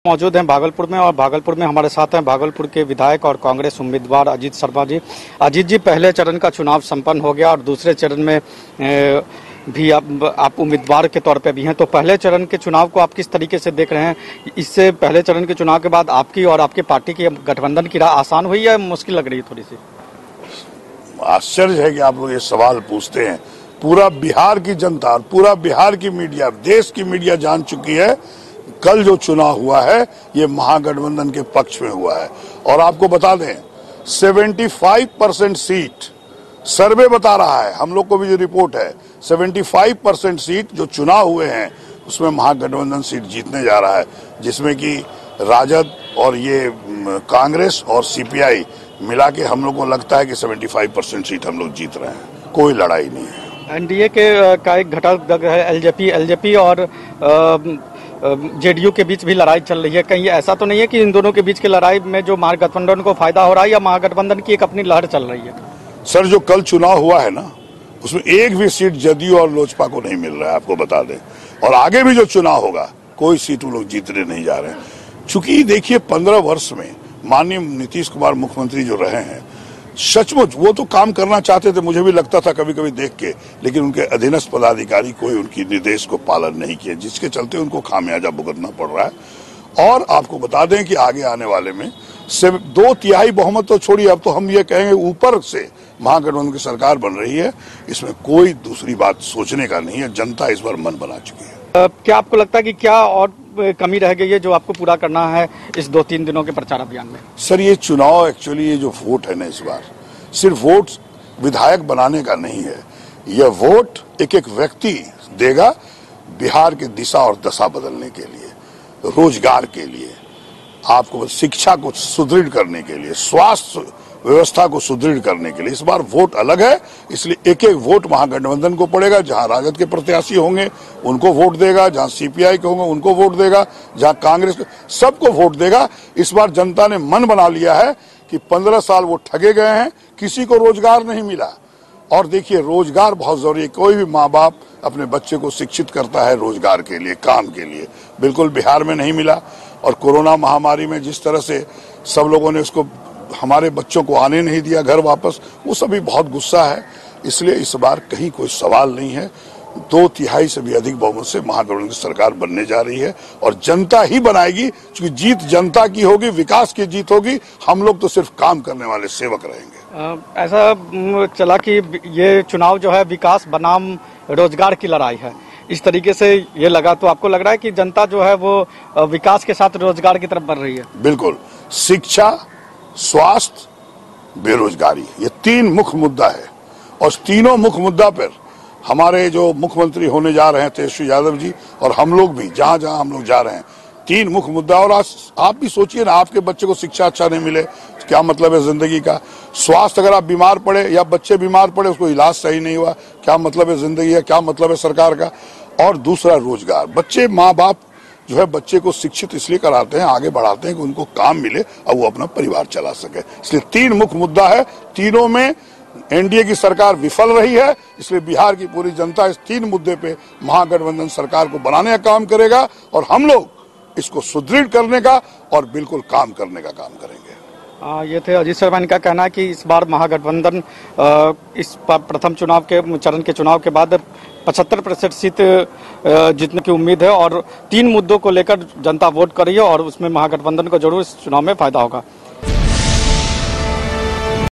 मौजूद हैं भागलपुर में और भागलपुर में हमारे साथ हैं भागलपुर के विधायक और कांग्रेस उम्मीदवार अजीत शर्मा जी। अजीत जी, पहले चरण का चुनाव संपन्न हो गया और दूसरे चरण में भी आप उम्मीदवार के तौर पे भी हैं, तो पहले चरण के चुनाव को आप किस तरीके से देख रहे हैं? इससे पहले चरण के चुनाव के बाद आपकी और आपकी पार्टी की गठबंधन की राह आसान हुई या मुश्किल लग रही है थोड़ी सी? आश्चर्य है कि आप लोग ये सवाल पूछते हैं। पूरा बिहार की जनता और पूरा बिहार की मीडिया, देश की मीडिया जान चुकी है कल जो चुनाव हुआ है ये महागठबंधन के पक्ष में हुआ है। और आपको बता दें 75% सीट सर्वे बता रहा है, हम लोग को भी जो रिपोर्ट है 75% सीट जो चुनाव हुए हैं उसमें महागठबंधन सीट जीतने जा रहा है, जिसमें कि राजद और ये कांग्रेस और सीपीआई मिला के हम लोग को लगता है कि 75% सीट हम लोग जीत रहे हैं। कोई लड़ाई नहीं है। एनडीए के का एक घटक है एलजेपी और जेडीयू के बीच भी लड़ाई चल रही है। कहीं ऐसा तो नहीं है कि इन दोनों के बीच की लड़ाई में जो महागठबंधन को फायदा हो रहा है या महागठबंधन की एक अपनी लहर चल रही है? सर, जो कल चुनाव हुआ है ना उसमें एक भी सीट जदयू और लोजपा को नहीं मिल रहा है, आपको बता दें। और आगे भी जो चुनाव होगा कोई सीट वो लोग जीतने नहीं जा रहे हैं। चूंकि देखिए 15 वर्ष में माननीय नीतीश कुमार मुख्यमंत्री जो रहे हैं, सचमुच वो तो काम करना चाहते थे, मुझे भी लगता था कभी कभी देख के, लेकिन उनके अधीनस्थ पदाधिकारी कोई उनकी निर्देश को पालन नहीं किया, जिसके चलते उनको खामियाजा भुगतना पड़ रहा है। और आपको बता दें कि आगे आने वाले में 2/3 बहुमत तो छोड़िए, अब तो हम ये कहेंगे ऊपर से महागठबंधन की सरकार बन रही है। इसमें कोई दूसरी बात सोचने का नहीं है। जनता इस बार मन बना चुकी है। क्या आपको लगता है कि क्या और कमी रह गई है जो आपको पूरा करना है इस 2-3 दिनों के प्रचार अभियान में? सर, ये चुनाव एक्चुअली ये जो वोट है ना, इस बार सिर्फ वोट विधायक बनाने का नहीं है। यह वोट एक एक व्यक्ति देगा बिहार की दिशा और दशा बदलने के लिए, रोजगार के लिए, आपको शिक्षा को सुदृढ़ करने के लिए, स्वास्थ्य व्यवस्था को सुदृढ़ करने के लिए। इस बार वोट अलग है, इसलिए एक एक वोट महागठबंधन को पड़ेगा। जहां राजद के प्रत्याशी होंगे उनको वोट देगा, जहां सीपीआई के होंगे उनको वोट देगा, जहां कांग्रेस सबको वोट देगा। इस बार जनता ने मन बना लिया है कि 15 साल वो ठगे गए हैं, किसी को रोजगार नहीं मिला। और देखिए, रोजगार बहुत जरूरी है। कोई भी माँ बाप अपने बच्चे को शिक्षित करता है रोजगार के लिए, काम के लिए। बिल्कुल बिहार में नहीं मिला। और कोरोना महामारी में जिस तरह से सब लोगों ने उसको, हमारे बच्चों को आने नहीं दिया घर वापस, वो सभी बहुत गुस्सा है। इसलिए इस बार कहीं कोई सवाल नहीं है। 2/3 से भी अधिक बहुमत से महागठबंधन की सरकार बनने जा रही है और जनता ही बनाएगी, क्योंकि जीत जनता की होगी, विकास की जीत होगी। हम लोग तो सिर्फ काम करने वाले सेवक रहेंगे। ऐसा चला कि ये चुनाव जो है विकास बनाम रोजगार की लड़ाई है, इस तरीके से ये लगा, तो आपको लग रहा है कि जनता जो है वो विकास के साथ रोजगार की तरफ बढ़ रही है? बिल्कुल। शिक्षा, स्वास्थ्य, बेरोजगारी, ये 3 मुख्य मुद्दा है। और तीनों मुख्य मुद्दा पर हमारे जो मुख्यमंत्री होने जा रहे हैं तेजस्वी यादव जी, और हम लोग भी जहां जहां हम लोग जा रहे हैं, 3 मुख्य मुद्दा। और आज आप भी सोचिए ना, आपके बच्चे को शिक्षा अच्छा नहीं मिले तो क्या मतलब है जिंदगी का? स्वास्थ्य, अगर आप बीमार पड़े या बच्चे बीमार पड़े, उसको इलाज सही नहीं हुआ, क्या मतलब है जिंदगी का, क्या मतलब है सरकार का? और दूसरा रोजगार। बच्चे, माँ बाप जो है बच्चे को शिक्षित इसलिए कराते हैं, आगे बढ़ाते हैं कि उनको काम मिले और वो अपना परिवार चला सके। इसलिए 3 मुख्य मुद्दा है। तीनों में एनडीए की सरकार विफल रही है, इसलिए बिहार की पूरी जनता इस 3 मुद्दे पे महागठबंधन सरकार को बनाने का काम करेगा और हम लोग इसको सुदृढ़ करने का और बिल्कुल काम करने का काम करेंगे। ये थे अजीत शर्मा। इनका कहना है कि इस बार महागठबंधन इस प्रथम चरण के चुनाव के बाद 75% सीट जीतने की उम्मीद है और 3 मुद्दों को लेकर जनता वोट कर रही है और उसमें महागठबंधन को जरूर इस चुनाव में फायदा होगा।